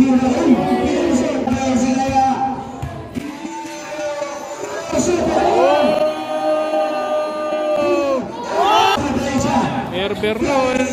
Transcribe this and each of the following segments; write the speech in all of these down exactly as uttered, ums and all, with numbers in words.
Berno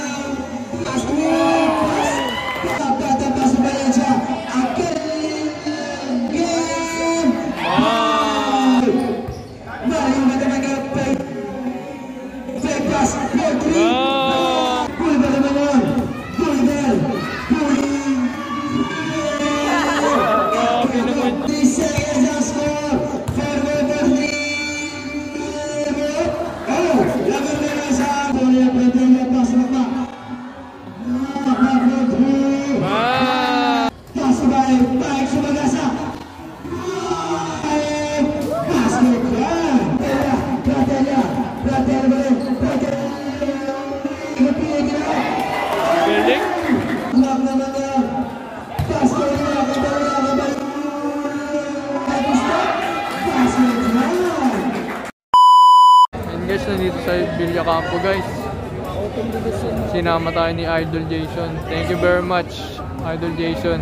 nandito sa Villa Campo guys. Sinama tayo ni Idol Jason. Thank you very much Idol Jason.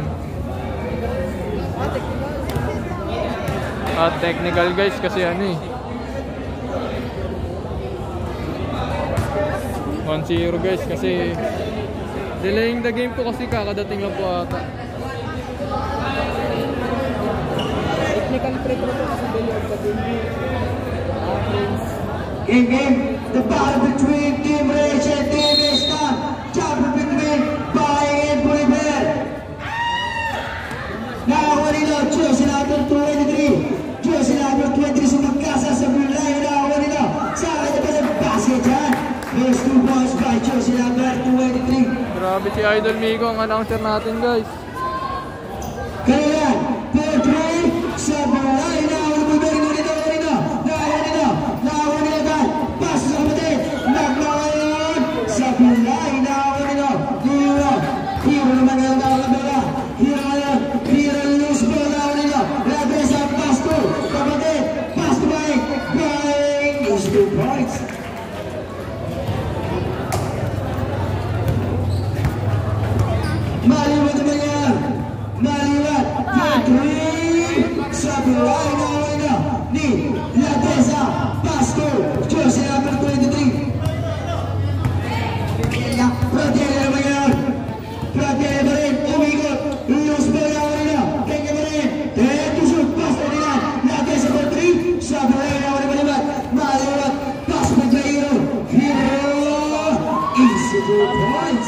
At technical guys kasi ano eh one zero guys kasi delaying the game po kasi kakadating lang po ata. Technical break po kasi delay of the game. In game, the battle between Team Rage and Team Istan. Champion between Bayang and Bolivar. Now, what do you know? Jersey number twenty-three. Jersey number twenty-three sa magkasa sa Bulay. Now, what do you know? Sa akin na sa basket dyan. There's two points by Jersey number twenty-three. Grabe si Idol Migo ang announcer natin guys. Kaya yan, four three sa Bulay. Now, what do you know? Maliwat naman yan. Maliwat. Sa Bulay na wala ni Latesa Pasco. Jersey number twenty-three. Pratela naman yan. Pratela ba rin. Umikot. Luz ba na wala. Kanya ba rin. Tetusok. Pasco nila. Latesa number three. Sa Bulay na wala maliwat. Maliwat. Pasco Jairo. Hero. Easy two points.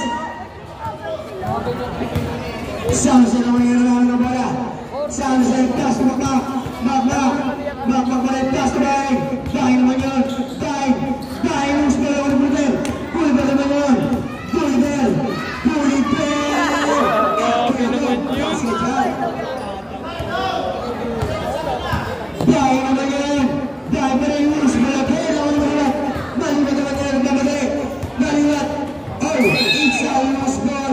Sama sa naman yung naman ng bola. Sama sa pass to Makmak. Makmak. Makmak pa rin pass to Bayang. Bayang naman yun. Bayang. Bayang yung bola ko ng Bulibel. Bulibel naman yun. Bulibel. Bulibel. Okay naman yun. Bayang naman yun. Bayang pa rin yung bola. Kaya naman naman. Maliwat naman yun. Mamadali. Maliwat. Oh, it's a loose ball.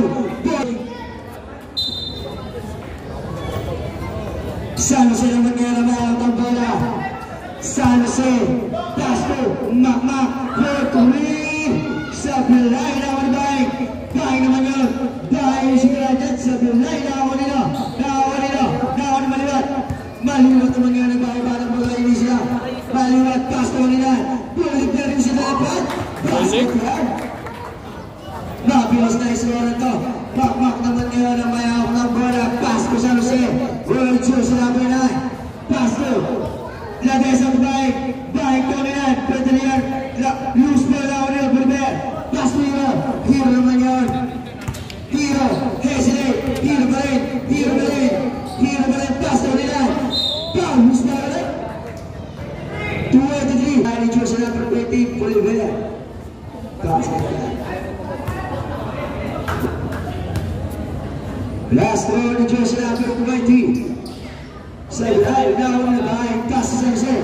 San Jose naman nga naman ang bola. San Jose, Pasco, Makmak, Porturi, sa Bulay naman Bayang. Bayang naman yun. Bayang yung sigura dyan sa Bulay. Nakawan nila. Nakawan nila. Nakawan maliwat. Maliwat naman nga na Bayang. Parang bola ini sila. Maliwat, Pasco nila. Bulik na rin sila dapat. Pasco card. Nabiwas na isura na to. Makmak naman nga na mayawak ng bola. Pasco San Jose. World Jersey number nine. Pasco. Lagay sa Bayang. Bayang ko nila. Pwede nila. Loose ball na nila. Bulibel. Pasco Hero. Hero naman yun. Hero. Hesile. Hero ba rin. Hero ba rin. Hero ba rin. Pasco nila. Bam. Loose ball na rin. twenty-three. Bayang Jersey number twenty. Bulibel. Pasco nila. Last throw ni Jersey number twenty. Sa ilalim na ako na Bayang. Kasi San Jose.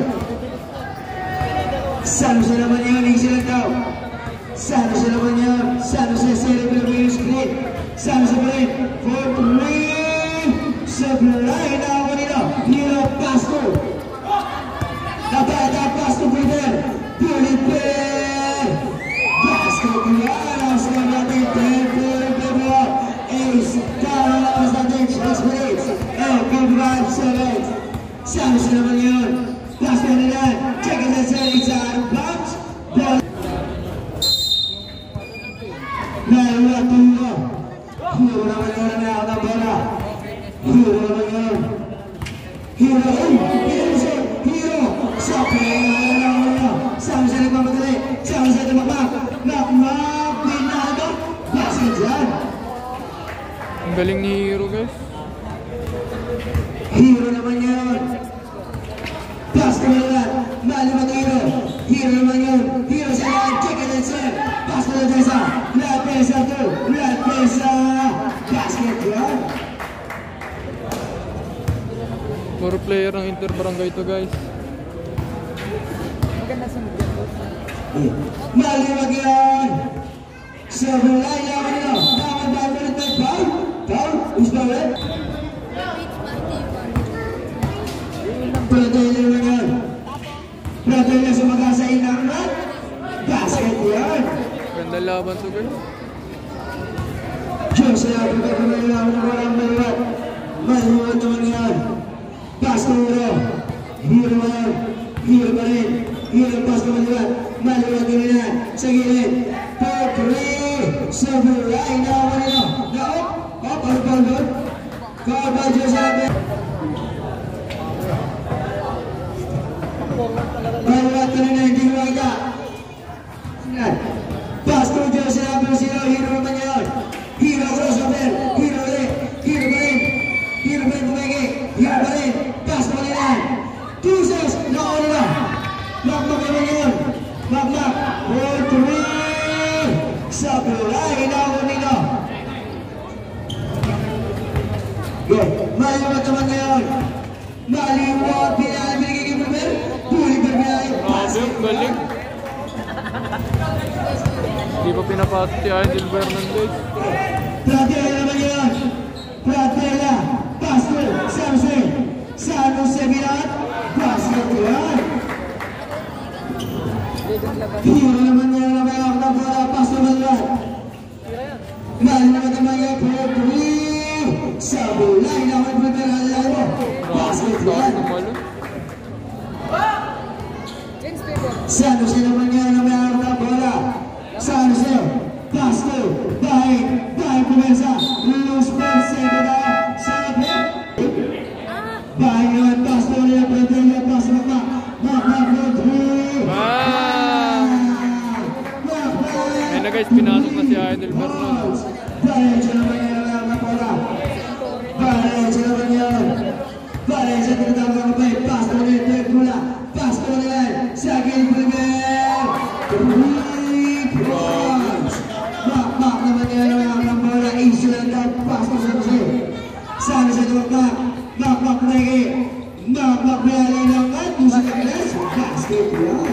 San Jose naman yun. Easy lang daw. San Jose naman yun. San Jose cerebral wing screen. San Jose pa rin. four three. Sa ilalim na ako nila. Hero Pasco. Napata Pasco Bulibel. Bulibel. Pasco Bulibel. Ang sabi natin. ten four. Ace. Kala naman natin. seven. San Jose naman yun. Last one na yan. Check it out, it's out of bounds. Ball. Dalawa, tulo. Hero naman yun na ako ng bola. Hero naman yun. Hero, hero, hero. Sa play na naman. San Jose nagmamadali. San Jose tumakmak. Nakmak, pinado. Basket dyan. Ang galing ni Hero, guys. Hero naman yun. Pass ka na lang. Mali mo Hero. Hero naman yun. Hero sa yan. Check it and set. Pass ka na Tessa. La Tessa to. La Tessa. Basket yun. Puro player ng Inter Barangay to, guys. Maganda sa media. Mali mo yan. Sa bulay naman nyo. Dapat ba ulit may foul? Foul? Who's the red? Pratay naman yun. Pratay na sumagasa ilang red. Basket yan. Ganda laban to, guys. Diyos ay ako ka kumalang na walang maluwat. Maluwat naman yan. Pass to Hero. Hero ba yan? Hero pa rin. Hero pass to maluwat. Maluwat din yan. Sa gilid. four three. Sa bulay na ako nila. Naop. Op. Ano pa doon? Kaba Diyos sabi. Maluwat ka na hindi mo aga. Pass to Diyos sabi mo sila. Hero naman yan. Hero crossover. Hero ulit. Hero pa rin. Hero pa rin bumagi. Hero pa rin. Pass to nila. Two says. Nako nila. Makmak naman yun. Makmak. four three. Sa bulay na ako nila. Go. Maliwat naman ngayon. Maliwat. Pinali binigay Berber. Puli Berber. Grabe, ang galing. Hindi pa pinapasok si Idol Fernandez. Pratela naman yun. Pratela. Pasto. San Jose. San Jose Mirat. Basket yan. Hero naman yan na may ako ng bola. Pasto Mirat. Mali naman naman yan. four three. Sa bulay na ako ng Berber. Basket yan. San Jose naman yan na may ako ng bola. San Jose. Pasto. Dahil. Dahil pumersa. Loose ball. Save na. Sarapin. Dahil naman. Pasto ulit. Pratela. Pasto Makmak. Makmak. four three. Wow! Ayun na, guys, pinasok na si Idol Fernandez. Valencia naman yan na may ako ng bola. Valencia naman yan. Valencia tinatawag ang kapay. Pasto ulit. Pula. Pasto ulit. Sa akin. Premier. Three points. Makmak naman yan na may ako ng bola. Insulant out. Pasto sa Jose. Sana sa Makmak. Makmak lagi. Makmak bayali ng at. Musa Kagres. Basket yan.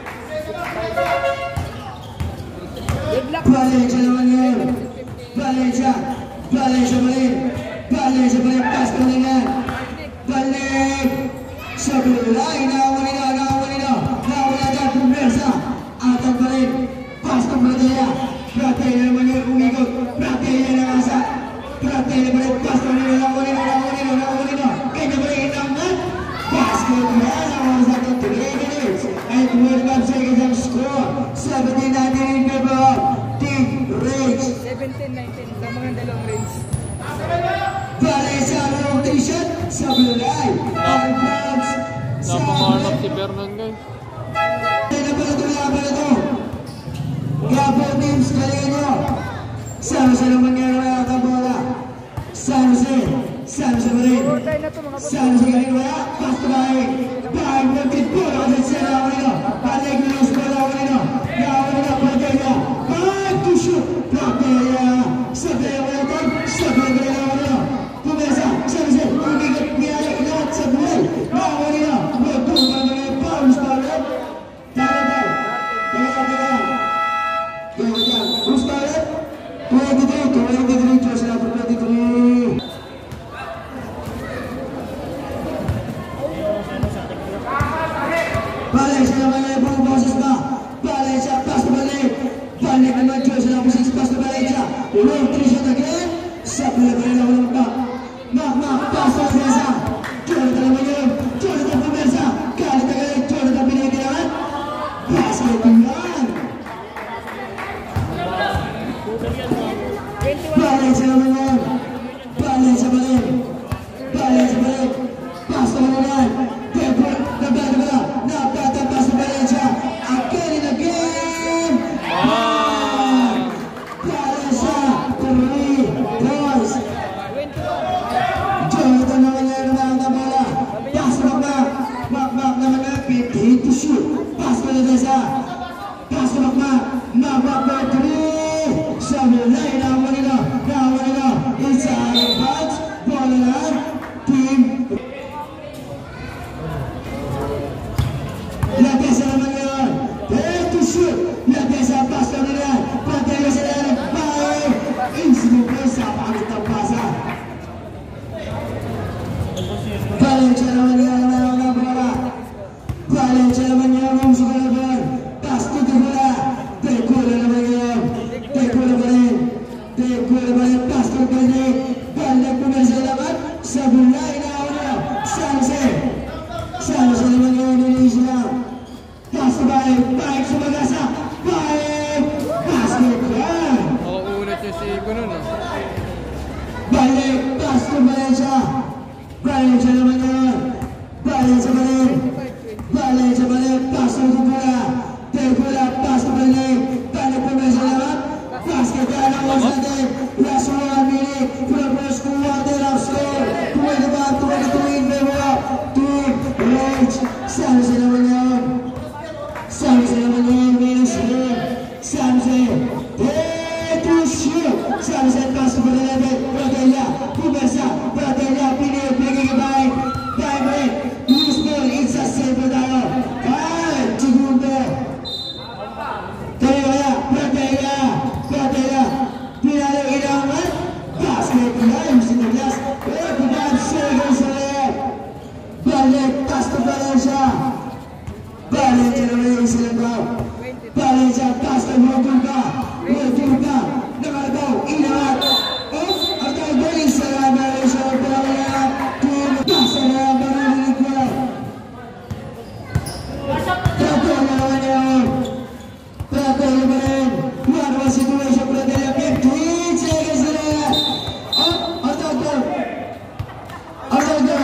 Valencia naman yun. Valencia. Valencia pa rin. Valencia pa rin. Pasto na yan. Balik. Sa bulay. Nakawali na. Nakawali na. Nakawali na. Pumersa. Atang pa rin. Pasto Pratela. Pratela naman yun. Umikot. Pratela na kasa. Pratela pa rin. Pasto na. Nakawali na. Nakawali na. Nakawali na. Kanya pa rin. Naman. Basket yan. Nakawali sa ating three minutes. And twenty-five seconds ang score. seventeen nineteen in favor of Team Rage. seventeen nineteen sa mga dalawang range. Valencia rotation sa bulay. All fans. Napangarap si Fernandez. Kaya pala ito, kaya pala ito. Gapo teams, galingan nyo. San Jose naman nga naman ang bola. San Jose. San Jose pa rin. Overtime na ito mga boss. San Jose galing wala. Pasto bahay. Bahay mo ang kitpon. Ako sa sila ako nito. Balik mo lang sa bola ako nito. Nakawala na. Pratela. Back to shoot. Pratela. Sa play mo ito. Sa play mo rin ako nito. Pumesa. San Jose. Umigat biyaya. Lahat sa bulay. Nakawala nito. Magpapang mga Paulos Paulos. Tara ba? Teka, teka. Teka, teka. Paulos Paulos. twenty-three. twenty-three. Diyos na po twenty-three. Valencia naman ay pang boses Jose. Hey to shoot. San Jose pass to Brotella. Brotella. Pumersa. Brotella. Pini. Pini baik. Baik baik. Loose ball. It's a save tayo. Ay, segundo. Tayo ya. Brotella. Brotella. Pinalo inaman. Basket na yung sinaglas. Eh, bukan save save. Balik pass to Valencia. Balik generasi selebrau. Balik pass to Motuka. Motuka. Nakalagaw. Inawat. Oh, atau balik sa Valencia. Balik. Tim pass na balik ko. Tato na naman yun. Tato na naman yun. One was situation for the fifteen seconds left. Oh, atau go. Atau go.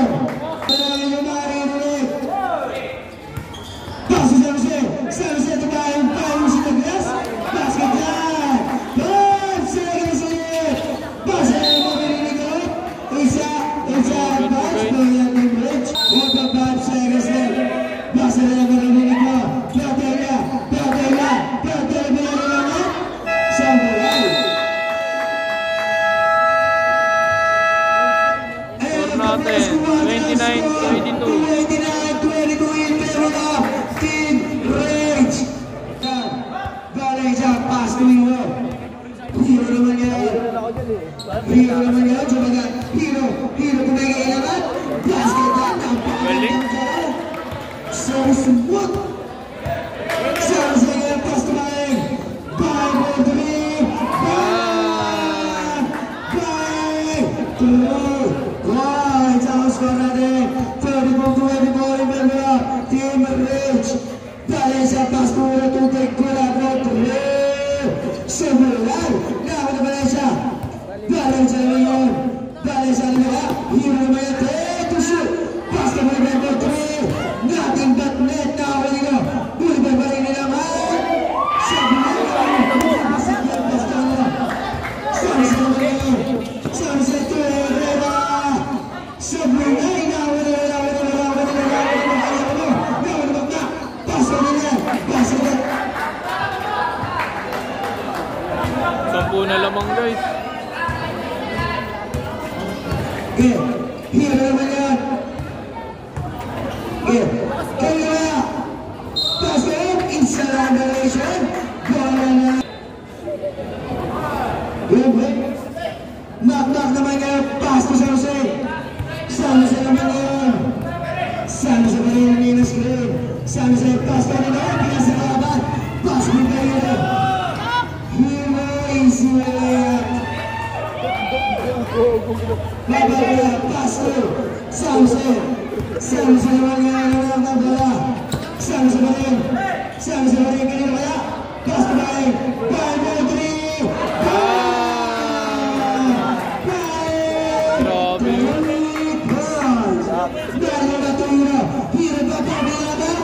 twenty-nine twenty-two. twenty-nine twenty-two in favor of Team Rage. Valencia pass to Hero. Hero naman yan. Hero naman yan. Coba kan. Hero. Hero kumagay naman. Basket na. Galing. So smooth. Sarang sa ngayon. Pass to Baeng. Baeng for three. Baeng. Baeng. Two. Wow. Jauh skor natin. thirty-four twenty-four in favor of Team Rage. Valencia pass to Hero to take good at for three. Sebulan. Nah, untuk Valencia. Valencia naman. Valencia naman. Hero naman. Take to shoot. Pass to Baeng for three. Nothing but net now. Boleh berbalik ni naman. Sebulan. Sampai sampai tu Reda. Sebulan now. Pass to Baeng. Pass to Baeng. Sampu na lamang guys. Okay, here naman yan. Okay, kaya pass in, inside direction. Bola na. Good, good. Knock-knock naman yan. Pass to San Jose. San Jose naman yan. San Jose pa rin yung na screen. San Jose pass ka nila. Pinasa kalaban. Pass mo kayo. Hero is here. Babaya pass to San Jose. San Jose naman yan ang bola. San Jose pa rin. San Jose pa rin kanina kaya. Pass to Baeng. Baeng for three. Baeng. Baeng. Grabe yun. Three points. Dahil na to Hero. Hero pa pa bilaban.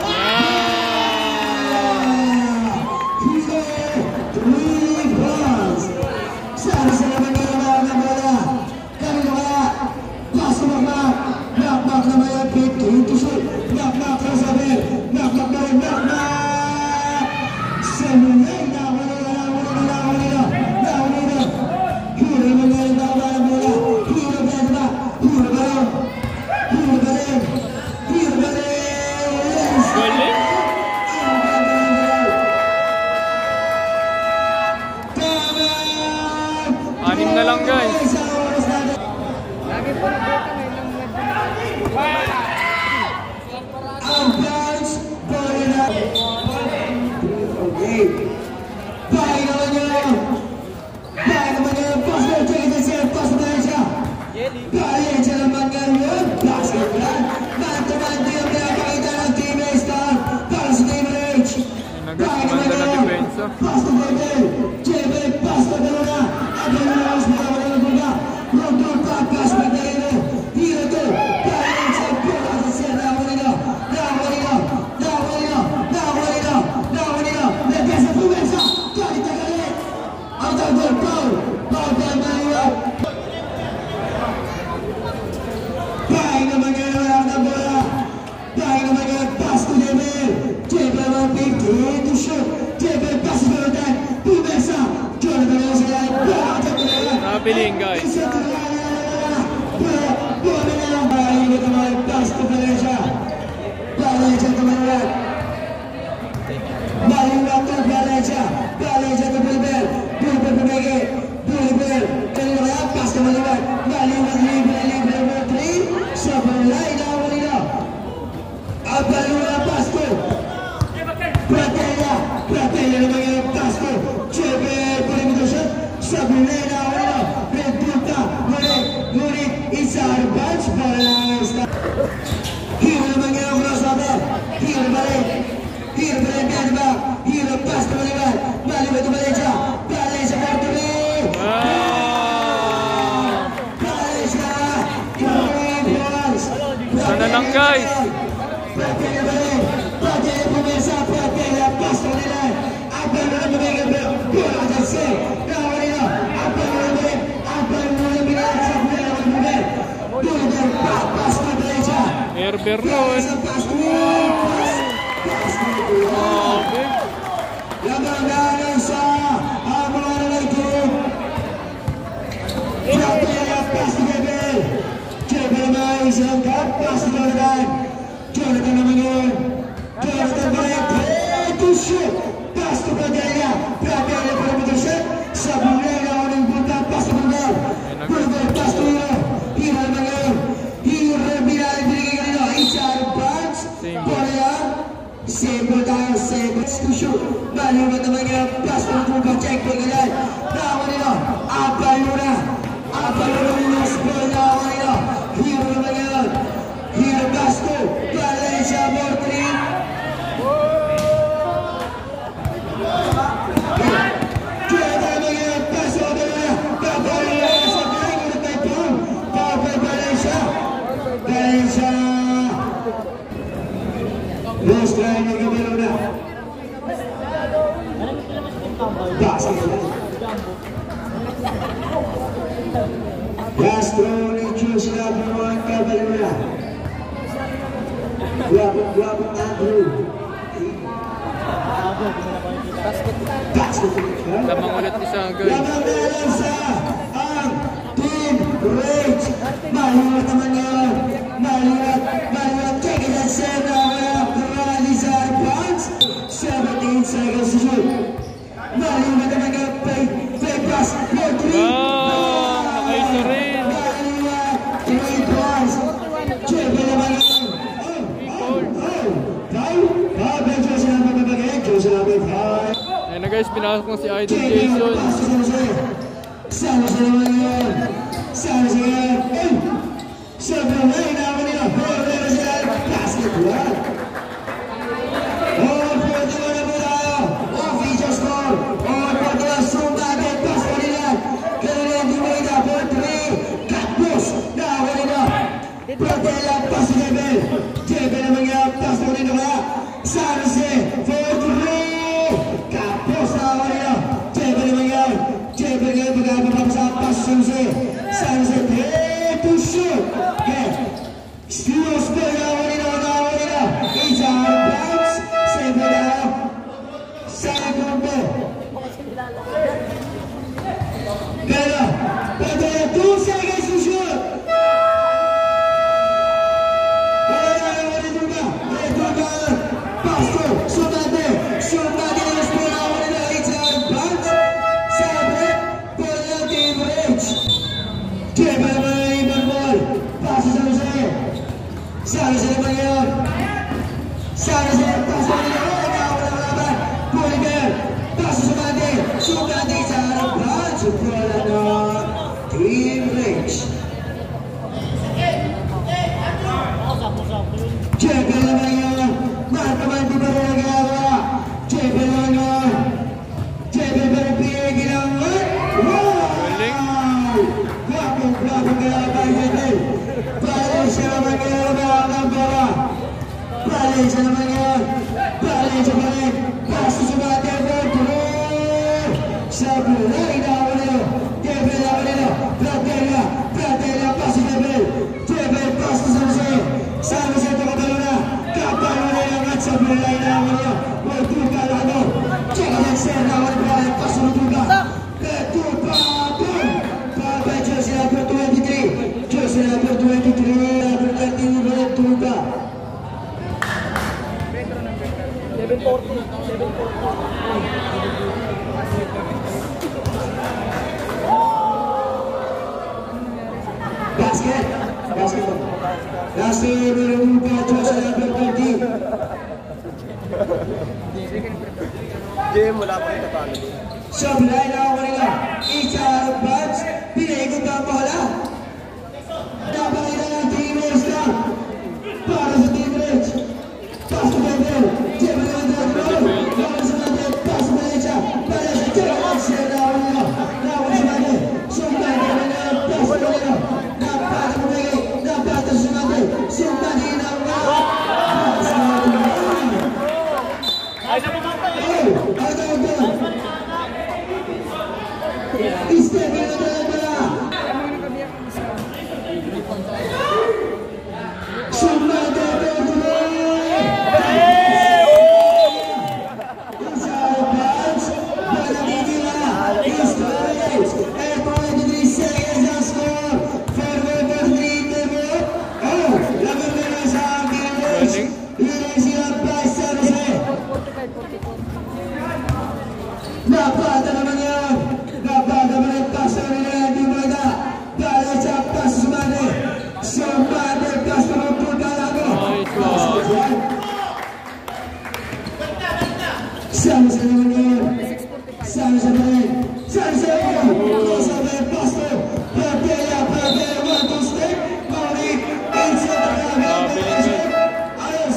Hero. Three points. San Jose naman yan ang bola. Kanina kaya. Pass to Makmak. Makmak naman yan. fifteen to shoot. Makmak na sabi. Makmak na rin. Makmak. Semuanya nawala na nawala na nawala na. Nawala na. Hero naman yan. Nawala na bola. Hero ba na? Hero ba rin? Hero ba rin? Hero ba rin? Galing. Anim na lang guys. Lagi po nag-working ngayon lang Ang bounce, bola na. Okay. Baeng naman yun. Baeng naman yun. Pass mo, check it out. Pass mo tayo siya. Valencia naman ngayon. Basket plan. Man-to-man yung pinapakita ng Team A-Star. Para sa Team Rage. Baeng naman Naganda na yun. depensa. Pass to Jebel. Jebel, pass to Delona. At yung mga mas mga mga mga Road to top, pass mo tayo. Hero to. Valencia, bola sa siya. Nawali na. Nawali na. Nawali na. Nawali na. Nawali na. Nagkasa puwersa. Galit na galit. Ang tagol, Paul. Paul, Paul, Mario. Baeng naman yun ang bola. Baeng naman yun. Pass to Jebel. Jebel, fifteen to shoot. Jebel, pass to Jebel. piling, guys. Sana lang, guys. Herber nun. Okay. Labangan sa mga nalagyan. Jonathan pass to Gabriel. Gabriel naman isang cut pass to Jonathan. Jonathan naman yun. Jonathan balik. Play to shoot. Pass to Pradelia. Pradelia para mo to shoot. Sa bulay na ako ng punta. Pass to Bulgar. Bulgar pass to Hero. Hero naman yun. Hero binalik binigay ka nito. Isang punch. Bola yan. Simple tayo. Simple to shoot. Baliwag naman yung pass to Bulgar. Check po ganyan. Nawa nila. Apal muna. Apal muna yung sport na ako nila. Hero naman yun. Hero Basto. Valencia Mortri. Kaya tayo naman yung pass to Valencia. Kapal nila sa galing. Ulit tayo po. Kapal Valencia. Valencia. Lost try ng gabalo na. Pasang nila. Castro ni Diyos na buwan Cabalera. Guwapong-guwapong Andrew. Basket. Lamang ulit isa, guys. Lamang nalang sa ang Team Rage. Mahiwat naman yun. Mahiwat. Mahiwat. Check it out. Send na wala. Rally sa advance. seventeen seconds to shoot. Mahiwat naman yun. Play pass. four three. Ayan na, guys, pinasok mo si Idol Jason. Sama sa naman yun. Sama sa yun. Sobrang na inaman nila. Forward sila. Basketball. Oh, pwede mo na po tayo. Official score. Oh, pwede na sumbagay. Pass ko nila. Kaya na Dumida. four three. Katbos. Nawa nila. Pratela. Pass ko Jebel. Jebel naman nga. Pass ko nila kaya. Sarase. four three. Kapos na ako nila. Jebel naman yan. Jebel ngayon magkakapapap sa pass Sanse. Sanse. Play to shoot. Okay. Steals po na ako nila. Ako nila. Isa bounce. Save na lang. Save na po. Pero. Pero two seconds to shoot. Wala na. Wala dito ka. Wala dito ka. Pass to. Sumate. Sumate. Sana sila ba ngayon? Sana sila paso nila. Oo, nakawala ka laban. Puliger. Paso sa mati. Sumati sa harapan. Suprala na Team Rage. Jebel naman yun. Mahal naman di ba rin ang ginagawa? Jebel naman yun. Jebel ba rin pinigil ang word? Wow! Gwapong-gwapong ginagawa Jebel. Valencia naman yun. Valencia naman yun. Valencia pa rin. Pasto sa mga Denver. Tuloy. Sa bulay na ako nila. Denver na ako nila. Pradelia. Pradelia. Pasto Denver. Denver. Pasto sa Jose. Sa Jose ito kabalo na. Kapalo na yung at sa bulay na ako nila. Huwag tuka na ako. Check it out. Sir na ako nila. Pasto na tuka. Petupa. Boom. Nasi berumpa Joshua number twenty. Game wala pa rin tatalo. Sablay na ako kanila. Isa Buds. Pinaikot na ang bola. Napakita ng team Reds na. Para sa team Reds. Pass to Bendel. Jemmy Bendel. Lawan sa Bendel. Pass to Valencia. Valencia. Jemmy Bendel. Lawan nila. Lawan sa Bendel. Sumpa na Bendel. Pass to Bendel. Napata mo Bendel. Napata sa Bendel. Sumpa din ang mga. Pass to Bendel. Ay, napamata. Oh, ay, napamata. Step in the bola. Sumada Pedro. Inside Buds. Bola nitila. Straight. eight point three seconds ang score. Forward for three pivot. Oh, laban na sa Gilles. Ilan sila pa sa Jose. Napata naman yan. Napata naman yung pass na nila. Di ba na? Dahil sa pass sumali. Sumali. Pass na mga punta lago. Sama sa naman yun. Sama sa naman. Sama sa naman. Sama sa pass to. Papaya, papaya. One, two, step. Mauli. Inside the ground. Ayos.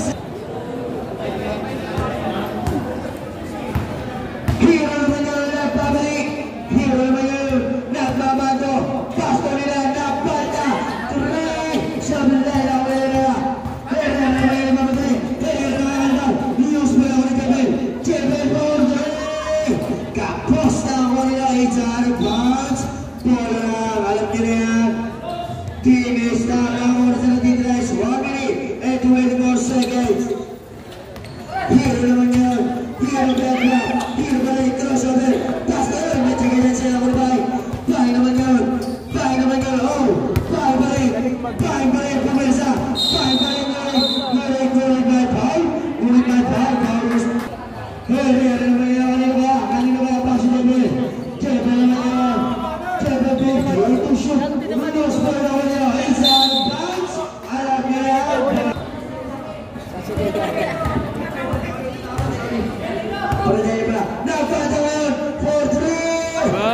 Hero naman yun. Napabalik. Hero naman yun. Napamado. Pass to nila. Napata. Turay. Sablay na wala. Hero naman yun. Mamatay. Hero naman yun. News mo lang ulit kami. Jebel Border. Kapos na ako nila. Inside Buds. Bola lang. Alam nyo na yan. Team is down. Ang oras na natitira is one minute and twenty-four seconds. Hero naman yun. Hero Bedra. Hero balik. Crossover. Pass na yun. Medyo ganyan sila ako bay. Bay naman yun. Bay naman yun. Oh. Bay balik. Bay balik. Pumersa. Bay balik. Balik. Balik. Balik. Balik. Paul. Balik. Balik. Paul. Paul. Hey, hey, ano naman yun? Kanina ba? Kanina ba? Pass na yun. Jebel naman yun. Jebel Bedra. Ito shoot. Manos pa naman yun. Inside Buds. Alam nyo yan. Pwede ba? Napata ngayon! four three!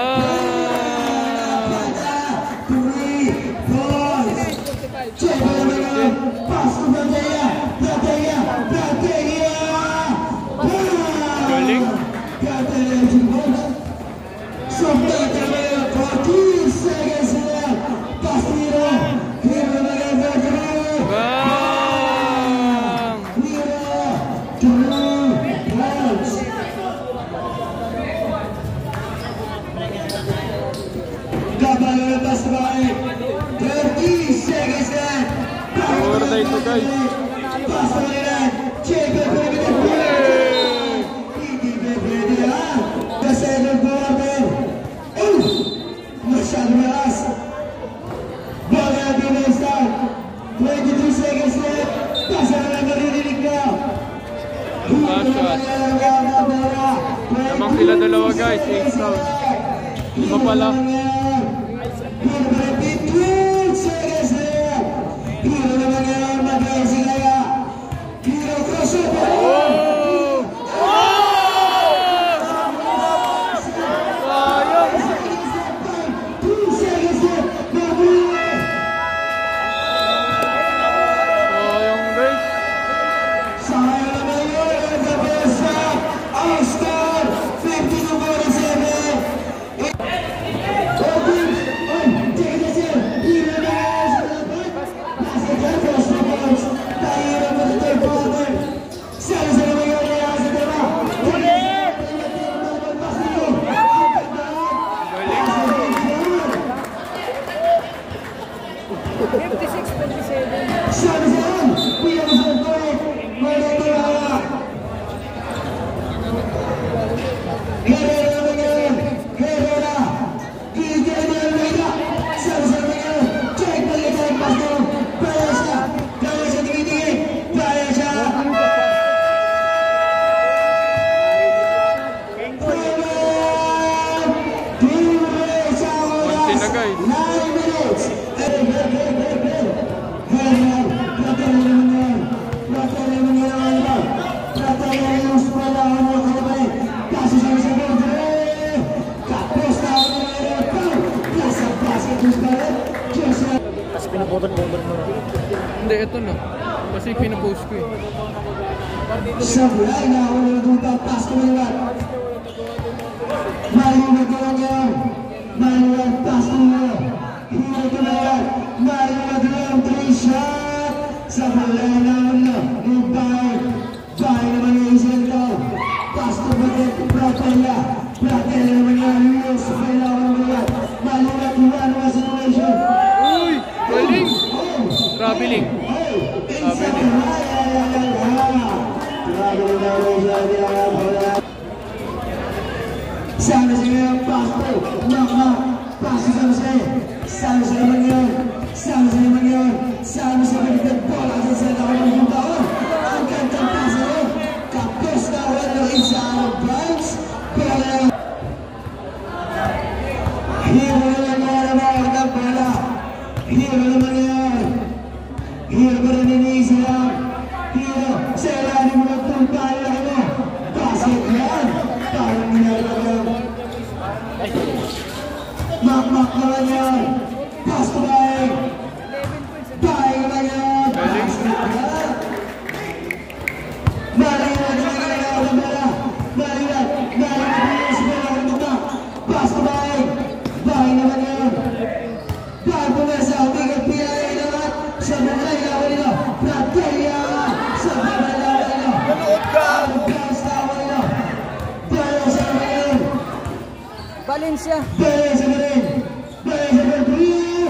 Napata! three four! Jebel naman yun! Pass to Bateya! Bateya! Bateya! Galing. Bateya si Buds! Sumbata naman yun! fourteen seconds na! Pass to Hero! Hero naman yun! Bateya! Bang! Hero! Two points! Gabal na pass to Bateya! thirty seconds na! Overtime to guys. Pass to nila! Jebel Bedra! Hindi ba pwede ha? The second quarter! Oh! Masyado malas! Bola na Pinoy start! twenty-two seconds left! Pasa na lang maririnig na! Pass, Lamang sila dalawa guys. eight rounds. Lima pala. twelve seconds left! Hero naman yan! Mag-racing kaya! Hero crossover! Oh! Sayang! two seconds left! Mabuli! Sayang guys. Sayang naman yun! Ang kabesa! Ang score! fifty-two forty-seven! Oh, teams! Oh, take it as in! Hero na yan sa laban! Nasa Jeffers na Buds! Tayo na mo sa third quarter! Sana sa naman yun na sa dalawa! Ulit! Pass nito! Ang gandaan! fifty-six forty-seven. Sana sa yun! Pila mo sa third! Mali talaga! Herrera naman yun! Herrera! Kikita na yung Leyda! Sana sa naman yun! Check! Pagkita! Pass nito! Paya siya! Paya siya! Tingin-tingin! Paya siya! Konti na guys. nine minutes! Hey, hey, hey, hey, hey! Herrera! Naputol-putol mo. Hindi, ito na. Kasi pinapost ko eh. Sablay na ako ng duta, pass ko na yan. Maliwag ko lang yan. Maliwag, pass ko na yan. Hiro ko na yan. Maliwag lang, three shot. Sablay na ako na. Nubay. Bay naman yung isang tao. Pass ko ba din? Pratella. Pratella naman yan. Yes, bay na ako naman yan. Maliwag, iwan ang situation. Uy! Galing! Traveling. Traveling. Sana sila ang pasto, mama, pasto sama sila. Sana sila naman yun, sana sila naman yun. Sana sila magiging bola sa sila ako ng taon. Ang gandang pasto yun, kapos na wala isa ang bunch. Bola hero naman yan ang mga ng bola. Hero naman yan. Hero pa rin iniisa lang. Hero, sa ilalim mo ng tumpay lang mo. Basket yan. Parang nilalagay lang. Mak-mak naman yan. Pass to Baeng. Baeng naman yan. Basket yan. Maliwag naman yan ang bola. Maliwag. Maliwag naman sa bola ng mga. Pass to Baeng. Baeng naman yan. Baeng pumesa. Bigat pilay naman. Sa mga ilawan nila. Pratella. Sa mga ilawan nila. Manood ka! Valencia. Valencia pa rin. Valencia pa rin.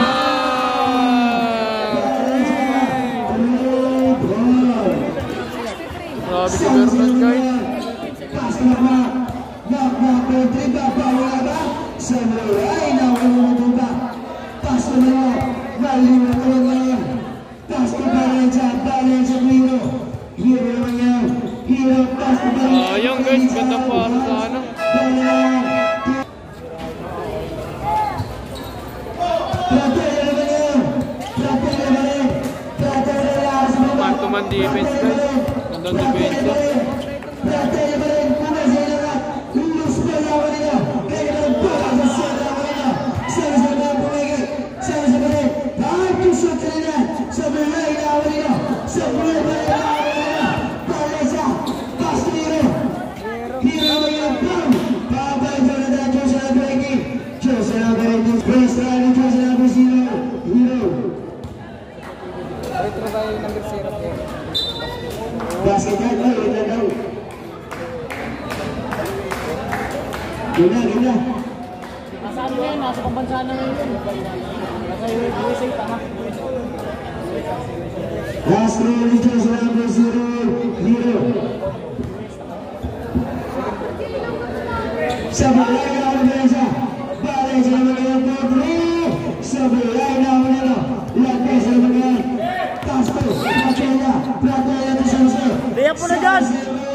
Grabe si Berman, guys. Pass na ba? Knock, knock, knock, trip ba? Bawala ba? Samurai na umumunod ba? Pass na ba? Maliwag ko ngayon. Pass na Valencia. Valencia Hero. Hero naman yan. Hero, pass na Valencia. Ayun guys, ganda pa sa ano. Man-to-man defense guys. Gandang defense. Basket yan, oh, ito daw. Gina, gina. Nasa ano yan? Nasa pambansa na ngayon. Nasa U S A pa ha? Last roll, ito sa number zero, Hero. Sa balay na ako nila siya. Balay sa naman ngayon, three. Sa balay na ako nila. Lagay sa naman ngayon. Pasto, Pratella, Pratella to Sanse. Kaya po na dyan!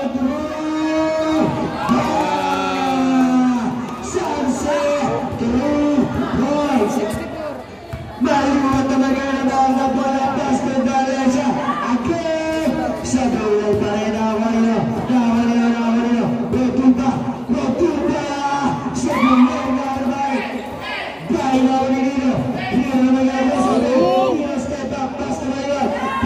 Sanse, two points. Maliwag na magana na ang bola, Pasto, Valencia. Again, sa gawin pa rin na ako nila. Nawa nila, nawa nila. Rotuba, Rotuba. Sa gawin na ako nila. Bahay na ako nila. Hero na magana sa gawin. Step up, Pasto na yun.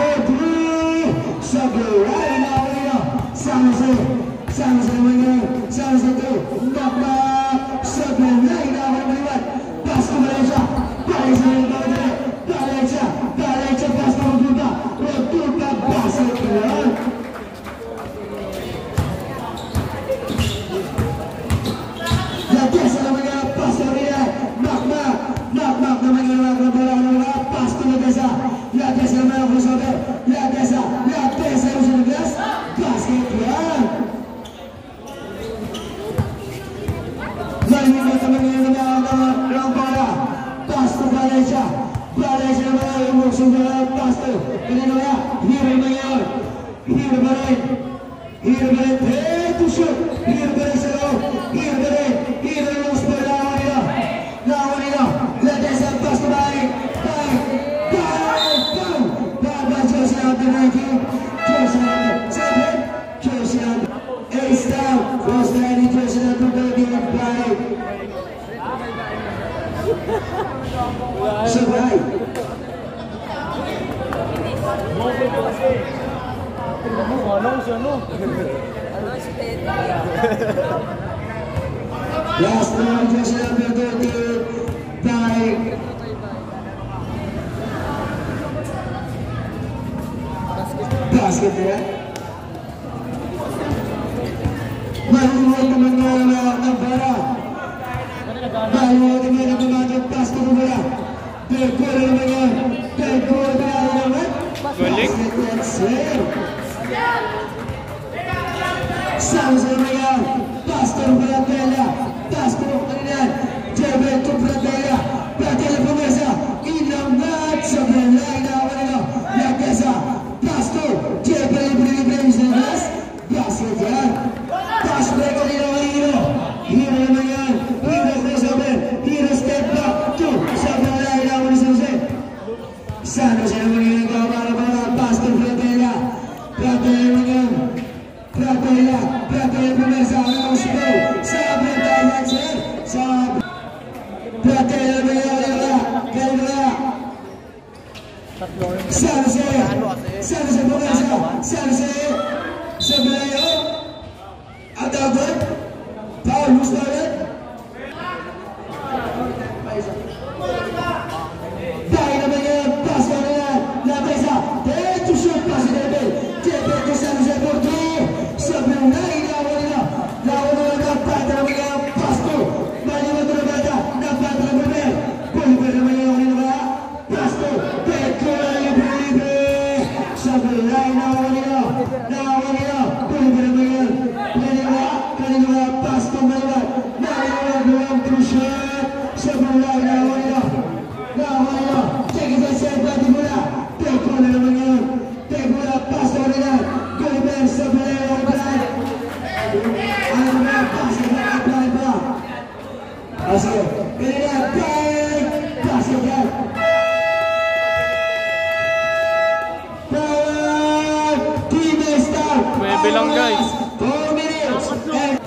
Sablay na ako nila. San Jose, San Jose naman yun. San Jose to, knock-knock. Sablay na ako naman. Pass to Valencia. Valencia na naman dito. Valencia, Valencia, pass to Rotuba. Rotuba, basket yun. Latesa naman yun. Pass to Rina. Knock-knock. Knock-knock naman yun. Pass to Latesa. Latesa naman ako sa hotel. Latesa, Latesa yung sinagas. Basket yan. Maliwag naman yun ng bola. Pass to Valencia. Valencia naman yung muksong bola. Pass to. Kanina ba? Hero naman yun. Hero ba rin? Hero ba rin? Hey, to shoot. Hero ba rin sa loob? Hero ba rin? Hero yung muksong bola. Nawa nila. Nawa nila. Latesa, pass to Baeng. Baeng. Baeng. Baeng. Baba Jose out the ranking. Jose out the seven. Jose out the ace down. Was there any Jose out the ranking of Baeng? Sabay. naman jersey number thirty, Taik. Basket ya. Maluwag naman nga ng bara. Maluwag naman ang tumatag basket mo ba? Pagkura naman yan. Pagkura naman. Galing. Sama sa naman yan. Pastor Pratela. Pastor Pratela. Jebento Pratela. Pratela pumesa. Inangat sa balay na wala. Nagkasa. Pastor. Jebento Pratela. Basket yan. Pastor kanina ang hero. Hero naman yan. Hero crossover. Hero step back. Two. Sa balay na wala sa Jose. Sana siya naman yung para para Pastor Pratela. Pratela naman yan. Pratela. Pratela pumesa. Ang sigaw. Sa Pratela sir. Sa Pratela naman yan. Kanina. Sana siya. Sana siya pumesa. Sana siya. Sa balayo. At agad. Paul Mustafa. Dahil naman yan. Pass ka na yan. Napesa. Dito shoot. Pass ka na yan. Jepe ko sa Jose Porto. Sa balayo. Lawan nila. Lawan nila. Napata naman yan. Pass ko. Maliwan ko na bata. Napata na Bulber. Bulber naman yan. Okay na ba? Pass ko. Peko na libre libre. Sa balayo. Lawan nila. Lawan nila. Bulber naman yan. Kanina. Kanina. Pass ko maliwan. Maliwan. Maliwan. True shot. Sa balayo. Lawan nila. Lawan nila. Check it out. Check it mula. Peko na naman yan. Peko na. Pass ko nila. Bulber sa balayo. Ano na? Pass ko na. Apply ba? Sige. Kanina. Bang. Pass ko yan. Power. Team start. May bilang guys. four minutes. And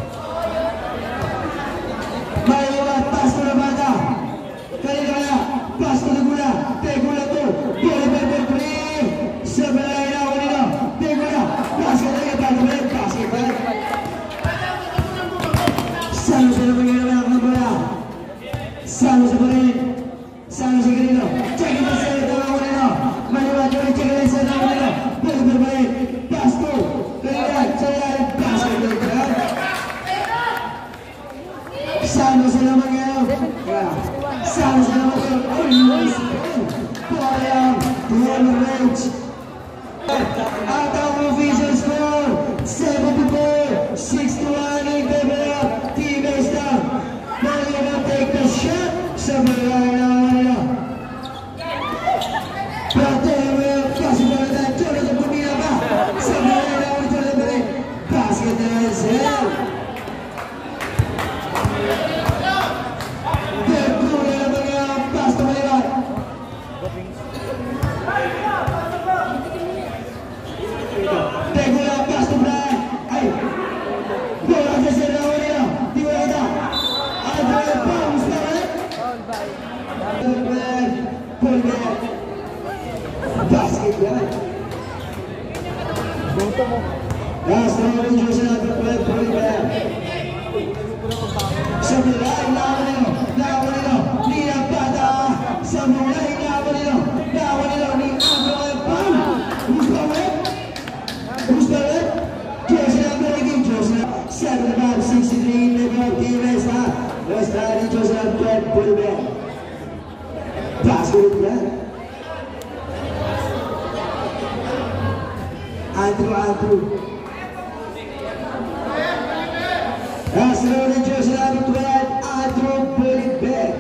maliwat. Pass ko na bata. Kanina na. Pass ko na gula. Peko na to. Bulber Bulber. Sa balay na. Wala na. Peko na. Pass ko na yan. Pass ko na. Sano sa naman yung anak ng bola. Sano sa parin. Sano sa ganito. Check it out sa dalawang nila. Maliwat yung check it out sa dalawang nila. Bulber parin. Pass ko. Kanina. Sa ilalim. Pass ko na. Sano sa naman yung Sano sa naman yung Bola. Bola range. At ang official score. seventy-four sixty-one in favor of Team Star. Maliwan take the shot. Sa balay na wala. Pratela. Kasi ba na tayo. Jonathan Pumila ba? Sa balay na wala. Jonathan Pumila. Basket na yan sir. Pagkula naman yung pass na maliwan. Pagkula pass to Brian. Ay. Bola sa sir na wala. Di wala na. Ay, bola pa. Gusto na rin. Bulber. Bulber. Basket yan. Last round in Jose natin po yung Bulber. Sa mulay, lawan nilo. Lawan nilo. Ni Abada. Sa mulay, lawan nilo. Lawan nilo. Ni Abada. Pam. Gusto na rin. Gusto na rin. Jose natin lagi. Jose natin. seven five sixty-three. Level Team Westa. Westa ni Jose natin Bulber. Basket yan. Andrew, Andrew. Last round in Jose natin twelve. Andrew Bulber.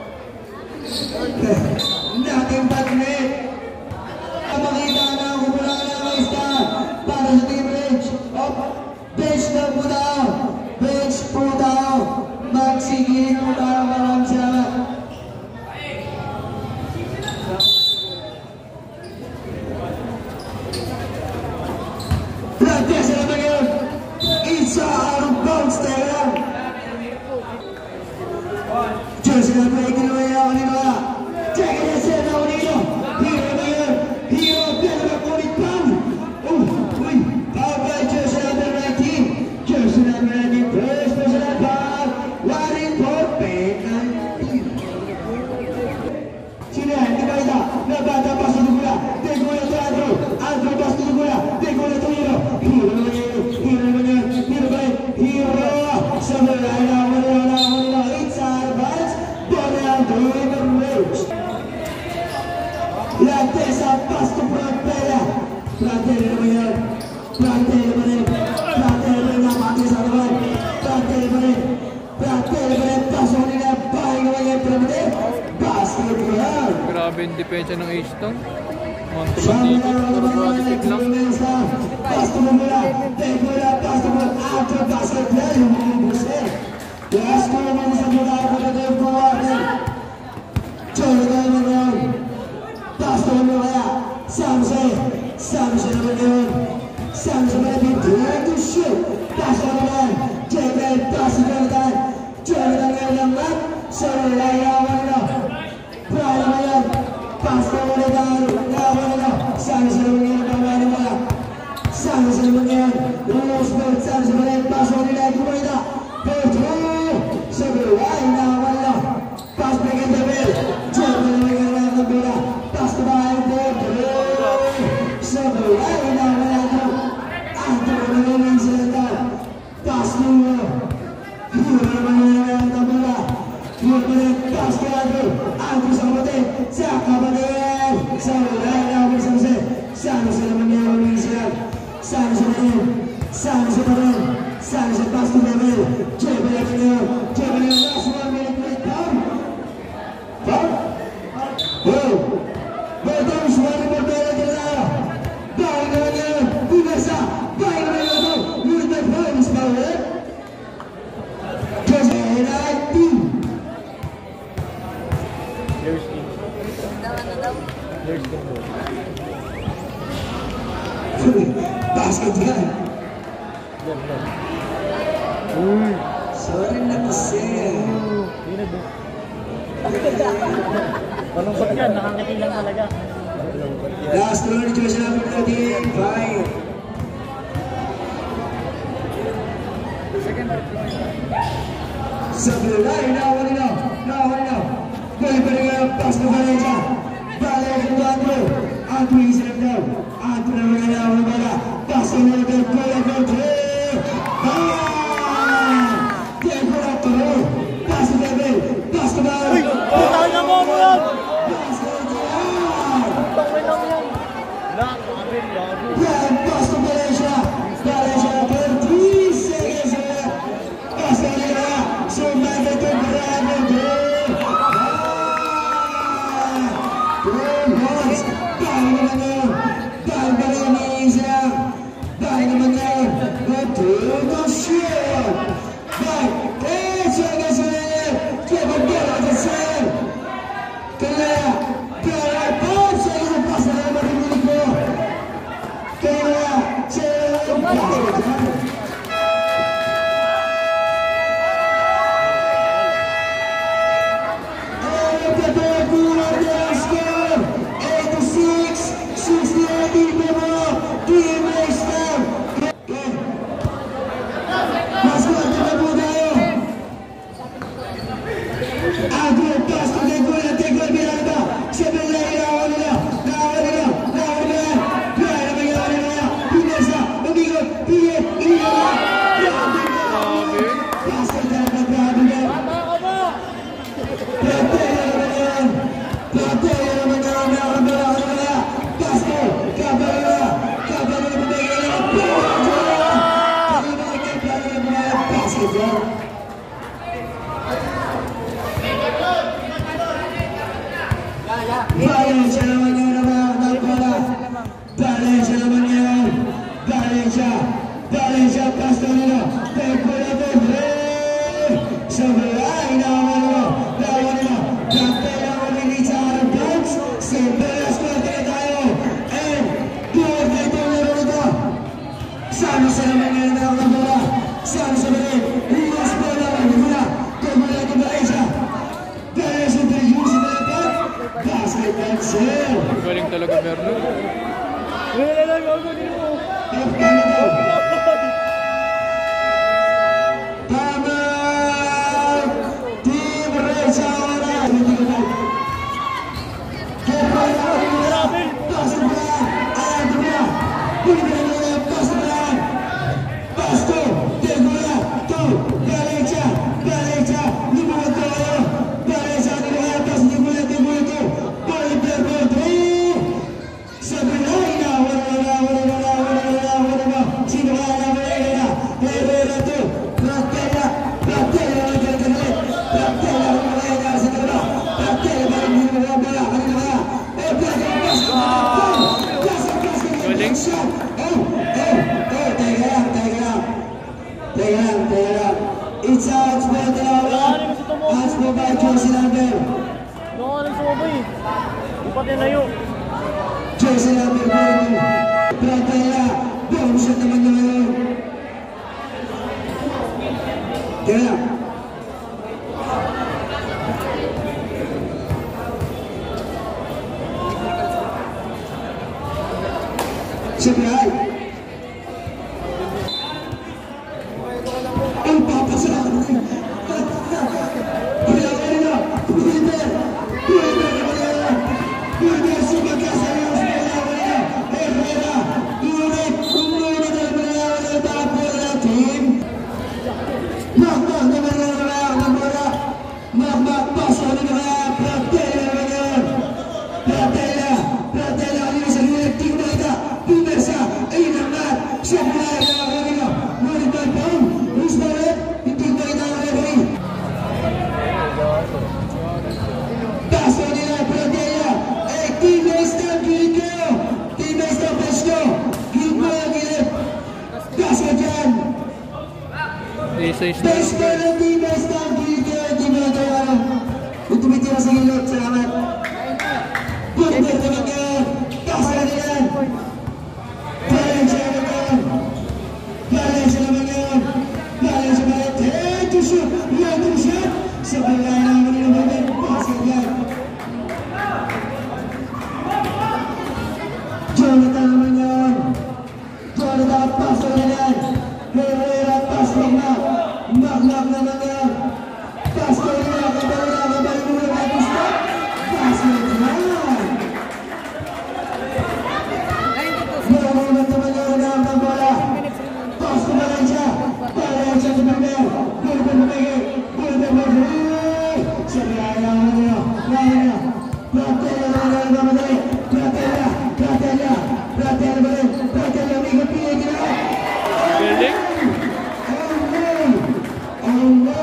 Nating pag-net. Makita na ang kumula na ng star para sa Team Rage. Bench na po tayo. Bench po tayo. Magsigilin po tayo. Maraming salamat. Practice na naman yun. Isa out of bounds tayo lang. Jose na po yung ginawa niya kanina. Check Fratelli naman yan. Fratelli pa rin. Fratelli pa rin na pati sa naman. Fratelli pa rin. Fratelli pa rin. Pasok nila. Bahay naman yan. Piramide. Basket ko yan. Grabe yung depensa ng H-Town. Montuman dito. Puro positive lang. Pasto mo mula. Take mo na. Pasto mo. After basket yan. Yung mga buset. Yes, ko naman sa mula ako na kayo po natin. Choy na kayo naman. Pasto mo kaya. Samse. Samse naman yun. Samse naman yun. Dare to shoot. Pasto naman. Check it. Pasto naman. Choy na kayo naman. So, layawan na. Pwede naman yan. Pasto mo na tayo. Layawan na. Samse naman yun. Pagwari mo lang. Samse naman yun. Rules board. Samse naman yun. Pasto nila. Kumita. Pedro. Sebelah nawala, pas pengen double, coba dengan yang bola, pas kembali Pedro. Sebelah nawala tu, antar dengan sebentar, pas dulu, dua dengan yang bola, dua menit pas kembali, antar sampai, cakapan, sebelah nawala sampai, sampai selama ni Indonesia, sampai selama, sampai selama, sampai pas kembali, coba dengan coba dengan last one minute break down. Down. Oh. Betul suara berbeda jelas. Baik dengan biasa. Baik dengan itu. With the points power. Just right team. There's team. There's team. Basket kan. Uy. Sorry na kasi. Malungkot yan, nakangiti lang talaga. Last round, Diyos namin natin. Five. Sa Bulay, nawan nila. Nawan nila. Balik pa rin nga, pas na Valencia. Valencia ng Andro. Andro isip daw. Andro naman nga nawan na bala. Pas na natin. Kuya Godre. Baya! Pass the level, pass the ball. Uy! Putang na mo mo yan! Pass the ball. Putang na mo yan! Nakakabin, gabi. Yan, pass to Valencia. Valencia for three seconds. Pass the level. So, Michael to Bravo. Two points. Dahil naman yun. Dahil ba rin ni Isa? Dahil naman yun. Two to shoot. Baik. Jangan saya, jangan berada saya. Kerana, kerana pun saya lepas dalam diriku. Kerana saya lepas. Oh, kita pulang dari skor eighty-six sixty-eight di bawah tim Leicester. Masuk kita pulang. Aku pas pakai gol, tegol biar apa? Sebelah lawan dia, lawan dia, lawan dia. Biar apa yang lawan dia? Biasa, begitu, dia, dia. Pas saja berada dia. Pertanyaan, pertanyaan mengenai bola, pas tu, kabar, kabar berbeda. Terima kasih kerana pas saja. Valencia namanya nama bola. Valencia namanya. Valencia. Valencia Castellano. Bola bola. Sebelah namanya. Namanya. Kapten yang memiliki box. Sebelas kali tayo. And dua kali itu. Sama-sama namanya nama bola. Sama-sama Luas bola bola. Kembali ke Valencia. Valencia terjun sebelah. Basket and save. Galing talaga, Berno. Wala lang ako dito. Tama! Team Reza Ora. Kepala Basket Brand. Ayan dia. Bagaimana Basket Brand? Pasto. Tegola. Tu. Valencia. Valencia. Lima tayo. Valencia di atas. Tegola. Tegola tu. Balik berbola. Sebelah. Wala wala wala. Galing. It's out for the out for by Josie Lambert. Yung ano yung sumoboy. Di pa tinayo. Josie Lambert. Prataya. Boom shot naman niya ngayon. Kaya. Siyempre ay. Ang papasalamat mo. Kailangan na. Puliter. Puliter naman yan. Puliter si Magkasayos. Kailangan na. Herrera. Ulit. Umunod na naman yan. Ang tapo na team. Makmak naman yan naman. Ang bola. Makmak. Paso na naman. Pratela naman yan. Pratela. Pratela. Alin sa liit. Tingnan ito. Pumesa. Ayun naman. Siyempre ay nakakari na. Ngunit na ito. Who's the red? Hindi ko ito ang referee. Paso nila, Pratela. Eh, teammates ng gilid kayo. Teammates ng Pesto. Gilid mo ang gilid. Paso dyan. Pesto ng teammates ng gilid kayo. Hindi mo ito ang kung tumitira sa gilid. Salamat. Putbert naman yan. Paso na yan. Valencia naman yan. Valencia naman yan. Valencia naman yan. Take to shoot. One to shot. Sa balay naman nila naman. Paso yan. Jonathan naman yan. Jonathan, paso na yan. Herrera, paso na. Magnak naman yan. Paso na yan. Kabalo na. Kabalo mo na. Gusto. Paso na yan. Maraming naman yan ang bola. Paso na lang siya. Valencia sa Puliter. Puliter mamigay. Puliter mamigay. Sabi ayaw mo niyo. Ayaw niyo. Pratela naman yan naman. Pratela. Pratela. Pratela ba rin? Pratela. Amigo, pili ginawa. Galing. Oh no. Oh no.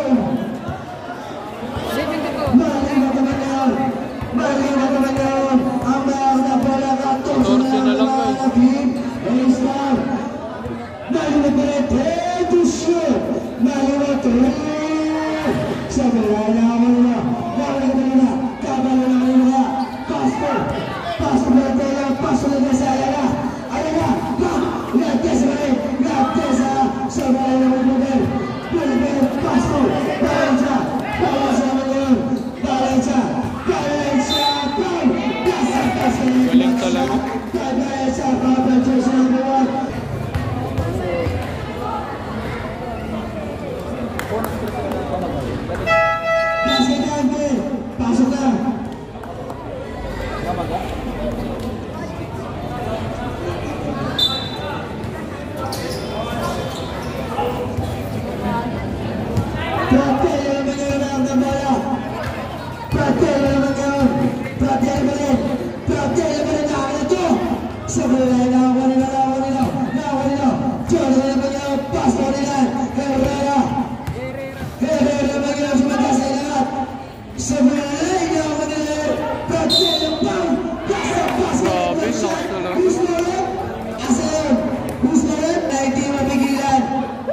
Maliwag naman yan. Maliwag naman yan. Ang bayang na bola katos na Torso na lang, guys. mga team. Ace down. Maliwag na rin. Take to shoot. Maliwag to rin. Sabi na naman na. Maliwag na na. Kabalo na rin na. Pasto. Pasto na tayo. Pasto na tayo sa ayala. Ayala. Pa. Nagtesa na rin. Nagtesa. Sabi na naman mo din. Puliter. Pasto. Valencia. Valencia naman yun. Valencia. Valencia. Pam. Pasa. Pasa. Galing talaga. Valencia. Papa. Jason number one. Pasok na, Ante. Pasok na. Pratela naman yun ang bola. Pratela naman yun. Pratela ba rin? Pratela ba rin na ito? Sa bola, nawa nila, nawa nila, nawa nila. Jordan naman yun. Paso nila. Herrera. Herrera naman yun. Sumatas na lahat. Sa bola, nawa nila. Pratela, bang! Pasa, pasa. Grabe, lakas talaga. Who's the red? Asa yun? Who's the red? Na hindi mapigilan.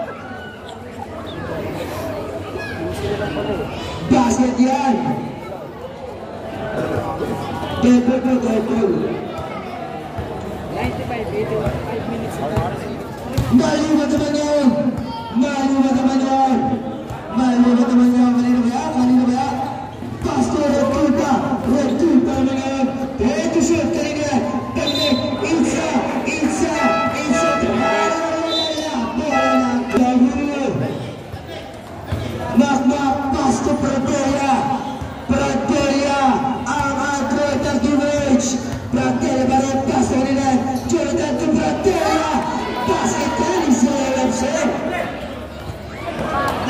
Basket yan. Deadpool po, Deadpool. Maliwag naman yun. Maliwag naman yun. Maliwag naman yun. Kanino ba yan? Kanino ba yan? Pasto, red tulpa. Red tulpa naman yun. Head to shoot. Kanino yan? Paglik. Ilsa. Ilsa. Ilsa. Bola na. Bola na. Makmak. Pasto, Pratela. Pratela. Ang atleta Gimage. Pratela ba rin? Pasto nila. Jonathan to Pratela. Basket yan. Isa yung website.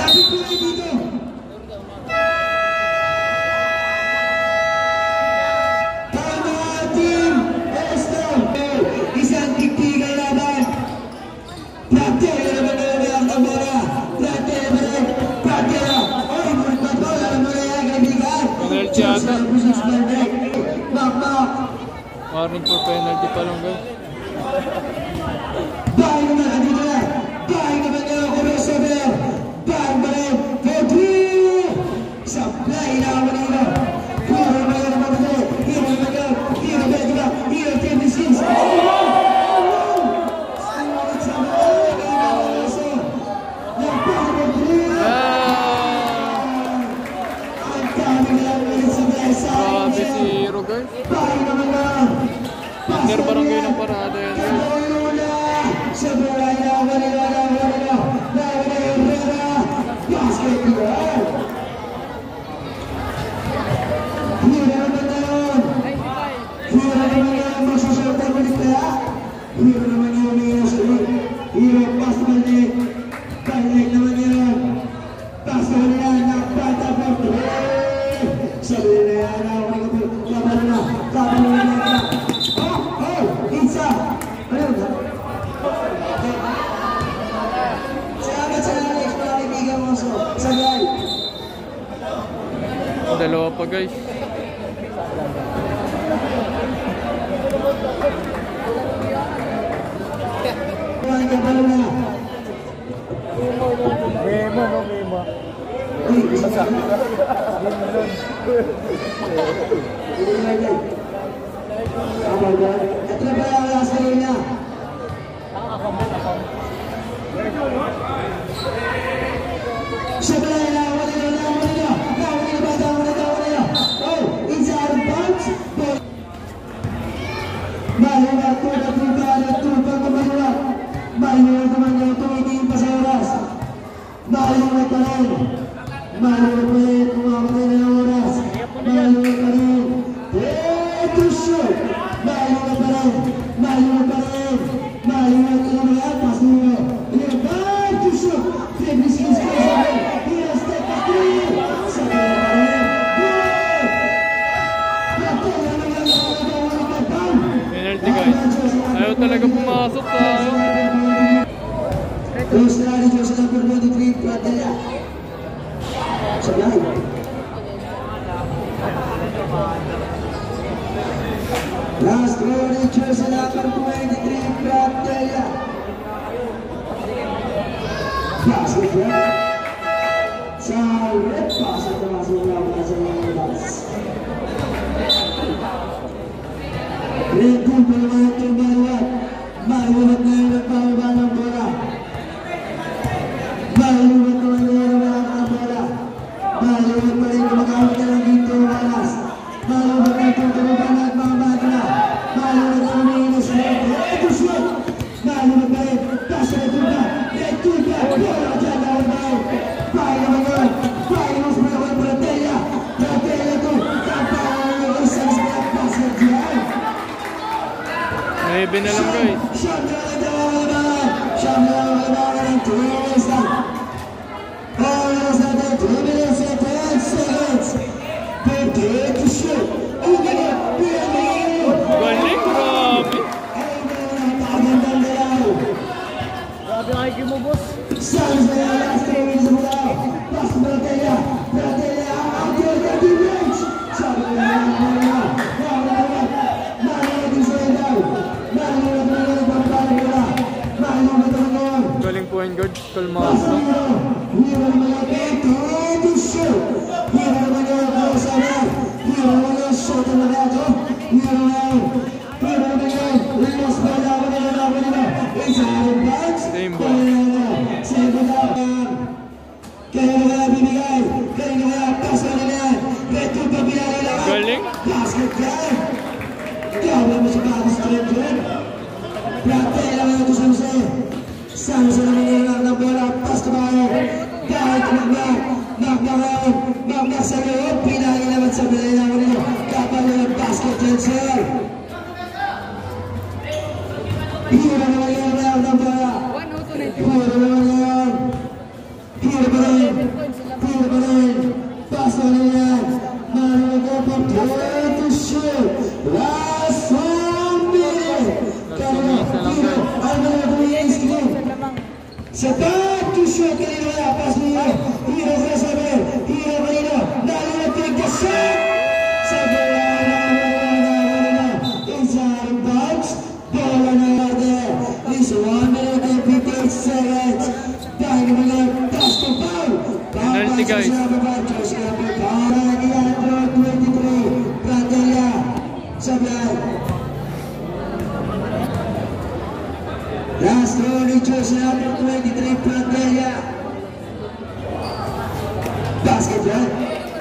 Penalty ata. Pushes by Nick. Makmak. Warning for penalty pa lang guys. Bahay naman, andito na. Bahay naman niya, Kuya Sober. Bahay pa rin. For three. Supply na ako nila. Hero naman yun, naman ito. Hero naman yun. Hero ba, diba? Hero thirty-six. Grabe si Hero guys. Under barangay ng parada yan guys. Hero naman yun, Hero sabi. Hero, pass balik. Balik naman yun. Pass balik yan, nakpata for three. Sabi na yan, ako na kapit. Laban na, laban na yan. Oh, oh, Insa. Ano yun? Salamat sa Alex, mga kaibigan mo. Sagay. Dalawa pa guys. Memo, no, memo. Ito ba yung last game niya? Siya ba yung nawali na, nawali na, nawali na ba, nawali na, nawali na. Oh, it's out of bounds. Mahiwa ko na tuba, natuba ko mahiwa. Mahiwa naman yung tumitingin pa sa oras. Mahiwa pa rin. Mahiwa pa rin, kumakatay na ng oras. Mahiwa pa rin. Eh, to shoot. Mahiwa pa rin. Mahiwa pa rin. Mahiwa pa rin. Pas nyo. Back to shoot. Finish his face. Here's step three. Sabi na pa rin. Penalty guys. Ayaw talaga pumasok sa Terus lari Jose number twenty-three Prataya. Sabay. Last lari Jose number twenty-three Prataya. Pasok ya. Sampai pasok masuk dalam pasang bas. Ribu bermain kembali. Mahiwag na yung nagpababa ng bola. Mahiwag naman yung nagpababa ng bola. Mahiwag pa rin kumakamit na ng ginto ng balas. Mahiwag na itong tumabang at mga bago na. Mahiwag na umiinis na ito. Ito shoot! Mahiwag pa rin. Pass na ito ba? Ito ba? Bola dyan na ba? Pahay naman yun. Pahay naman sa mga Prataya. Prataya ito. Kapahan ng isang sa basket dyan. Maybe na lang guys. Shot na lang daw ang laban. Shot na lang ang laban ng two minutes na. Oras natin, two minutes and ten seconds. Pwede to shoot. Ang galing. Pinamigil. Galing, grabe. Ay, napakagandang galaw. Grabe ang I Q mo, boss. Sounds na yung last three minutes mo daw. Pass to Prataya. Prataya ang outdoor thirty range. Sabi na lang ang bola. Nakakalabat. Nakakalabat sa ilaw. Galing point guard, kalmado. Hero naman yung Beto to shoot. Hero naman yung Rosaner. Hero naman yung shot na nato. Hero naman. Hero naman yung Rios Bala. Wala na naman nila. It's out of bounds. Same ball. Same ball. Kaya na kaya bibigay. Kaya na kaya pass na nila. Beto pa pinalilawan. Galing. Basket guy. Kaya mo siya bago straight yun. Prataya naman ito sa Jose. San Jose naman yung ng bola. Pass ka ba? Kahit magnak. Magnak. Magnak sa loob. Pinali naman sa bilay naman nila. Kapag yung basket yun, sir. Hero naman yung ng bola. Hero naman yun. Hero pa rin. Hero pa rin. Pass na rin yan. Maraming ko pa. Play to shoot. Last one minute. jersey number twenty-three, Plantelia. Basket yan.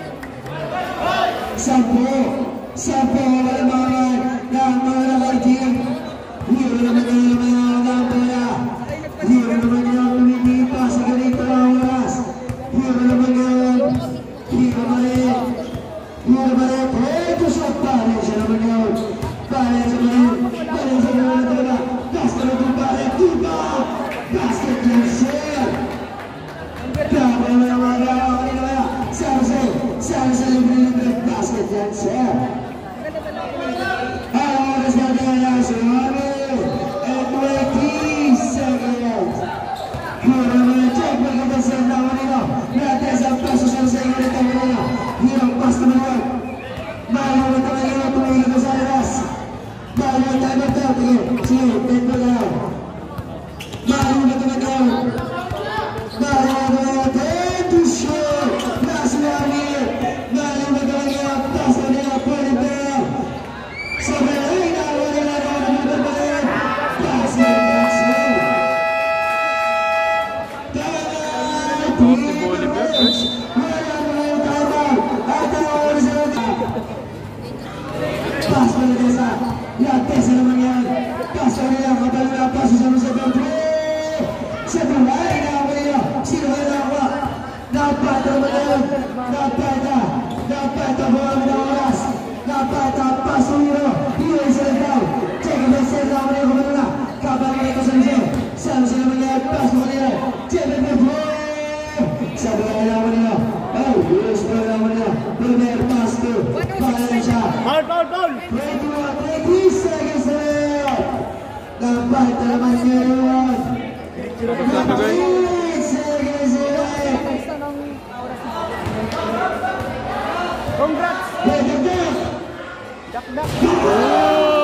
Sampo. Sampo wala mga ng mga nakaitim. Hero naman yung mga ng bola. Hero naman yung lumipas sa ganito ang oras. Hero naman yung Hero Maret. Hero Maret. Ito sa pare siya naman yun. Pare siya naman yun. Pare siya naman talaga. Basket na itong pare. Tuba! Basket yan siya. Kaya naman yung mga kanina kaya. Sarasa. Sarasa libre-libre. Basket yan siya. Ang oras na kaya sumami. And twenty seconds. Hero naman. Check magkita sa naman nila. Natin sa paso sa sa inyo nito nila. Hero pas naman yun. Mahal mo ito ngayon. Tumigil ko sa alas. Mahal mo tayo ito. Tingin. Sige. Tempo na lang. Mahal mo ito ngayon. Mahal mo ito ngayon. Tempo shoot. Last one minute. Mahal mo ito ngayon. Pas na nila. Pwede pa yan. Sabi na rin. Awa nila na ako na ba yan. Pas na nila. Pas pada desa, lihat desa namanya. Pas pada yang kembali apa susah susah berdua. Sebelah ini apa dia? Siapa apa? Dapat teman, dapat dah, dapat bola bolas, dapat pas sendiri. Dia sedang cek desa namanya kemana? Kabar mereka sendiri. Sama namanya pas namanya. Cek berdua. Sebelah namanya. Oh, sebelah namanya. Bermain pas tu. Malaysia. Foul, foul, foul. twenty-one, twenty seconds left. Dapat naman yun. twenty seconds left. Congrats. Wait a minute. Dak, dak.